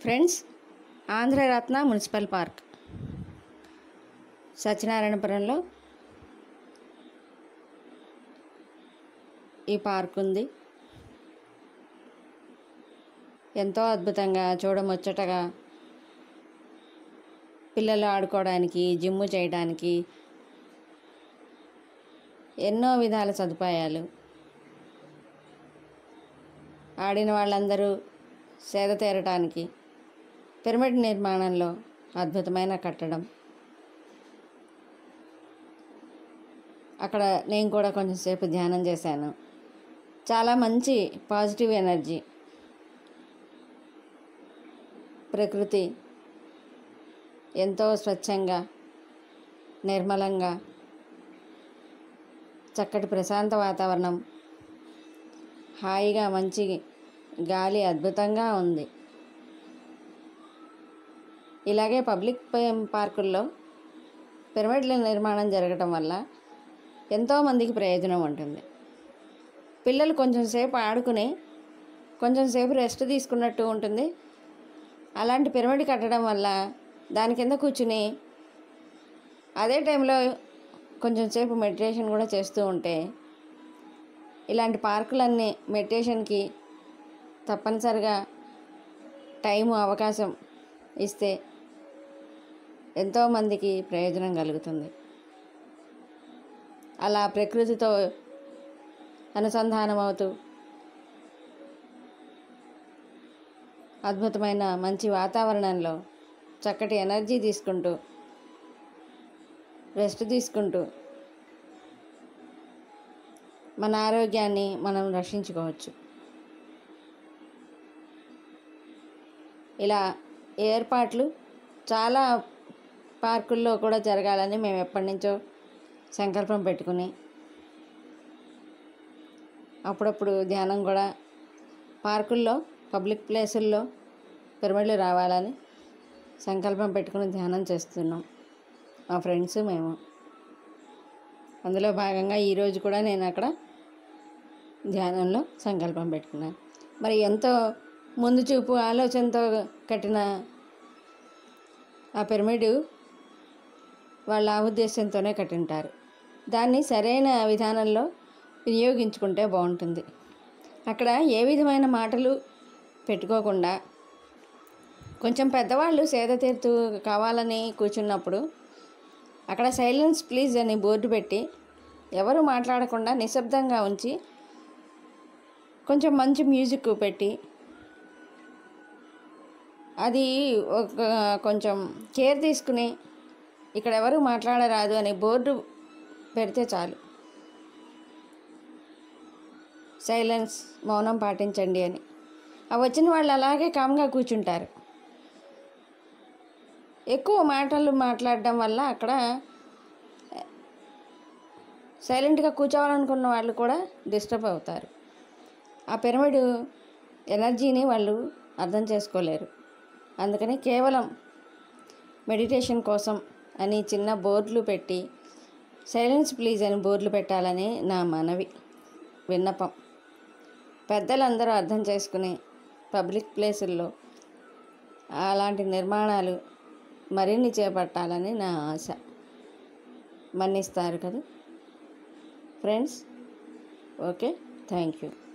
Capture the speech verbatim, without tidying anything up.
Friends, Andhraratna municipal park సత్యనారాయణపురంలో ఈ park ఉంది. ఎంతో అద్భుతంగా, చూడముచ్చటగా, పిల్లలు ఆడుకోవడానికి, జిమ్ చేయడానికి ఎన్నో విధాల సదుపాయాలు. ఆడిన వాళ్ళందరూ సేద తీరటానికి పిరమిడ్ నిర్మాణంలో అద్భుతమైన కట్టడం. అక్కడ నేను కూడా కొంచెంసేపు ధ్యానం చేశాను. చాలా మంచి పాజిటివ్ ఎనర్జీ. ప్రకృతి ఎంతో స్వచ్ఛంగా, నిర్మలంగా, చక్కటి ప్రశాంత వాతావరణం, హాయిగా మంచి గాలి అద్భుతంగా ఉంది. ఇలాగే పబ్లిక్ పార్కుల్లో పిరమిడ్ల నిర్మాణం జరగటం వల్ల ఎంతోమందికి ప్రయోజనం ఉంటుంది. పిల్లలు కొంచెం సేపు ఆడుకుని కొంచెం సేపు రెస్ట్ తీసుకున్నట్టు ఉంటుంది. అలాంటి పిరమిడ్ కట్టడం వల్ల దాని కింద కూర్చుని అదే టైంలో కొంచెం సేపు మెడిటేషన్ కూడా చేస్తూ ఉంటే, ఇలాంటి పార్కులన్నీ మెడిటేషన్కి తప్పనిసరిగా టైము అవకాశం ఇస్తే ఎంతోమందికి ప్రయోజనం కలుగుతుంది. అలా ప్రకృతితో అనుసంధానం అవుతూ అద్భుతమైన మంచి వాతావరణంలో చక్కటి ఎనర్జీ తీసుకుంటూ, రెస్ట్ తీసుకుంటూ మన ఆరోగ్యాన్ని మనం రక్షించుకోవచ్చు. ఇలా ఏర్పాట్లు చాలా పార్కుల్లో కూడా జరగాలని మేము ఎప్పటి నుంచో సంకల్పం పెట్టుకుని అప్పుడప్పుడు ధ్యానం కూడా పార్కుల్లో, పబ్లిక్ ప్లేసుల్లో పిరమిడ్లు రావాలని సంకల్పం పెట్టుకుని ధ్యానం చేస్తున్నాం మా ఫ్రెండ్స్ మేము. అందులో భాగంగా ఈరోజు కూడా నేను అక్కడ ధ్యానంలో సంకల్పం పెట్టుకున్నాను. మరి ఎంతో ముందు చూపు ఆలోచనతో కట్టిన ఆ పిరమిడ్ వాళ్ళ ఆ ఉద్దేశంతోనే కట్టింటారు. దాన్ని సరైన విధానంలో వినియోగించుకుంటే బాగుంటుంది. అక్కడ ఏ విధమైన మాటలు పెట్టుకోకుండా కొంచెం పెద్దవాళ్ళు సేద తీరుతూ కావాలని కూర్చున్నప్పుడు అక్కడ సైలెన్స్ ప్లీజ్ అని బోర్డు పెట్టి ఎవరు మాట్లాడకుండా నిశ్శబ్దంగా ఉంచి కొంచెం మంచి మ్యూజిక్ పెట్టి అది ఒక కొంచెం కేర్ తీసుకుని ఇక్కడ ఎవరు మాట్లాడరాదు అని బోర్డు పెడితే చాలు. సైలెన్స్, మౌనం పాటించండి అని. ఆ వచ్చిన వాళ్ళు అలాగే కామ్గా కూర్చుంటారు. ఎక్కువ మాటలు మాట్లాడడం వల్ల అక్కడ సైలెంట్గా కూర్చోవాలనుకున్న వాళ్ళు కూడా డిస్టర్బ్ అవుతారు. ఆ పిరమిడ్ ఎనర్జీని వాళ్ళు అర్థం చేసుకోలేరు. అందుకని కేవలం మెడిటేషన్ కోసం అని చిన్న బోర్డులు పెట్టి సైలెన్స్ ప్లీజ్ అని బోర్డులు పెట్టాలని నా మనవి, విన్నపం. పెద్దలందరూ అర్థం చేసుకుని పబ్లిక్ ప్లేసుల్లో అలాంటి నిర్మాణాలు మరిన్ని చేపట్టాలని నా ఆశ. మన్నిస్తారు కదా ఫ్రెండ్స్? Okay, thank you.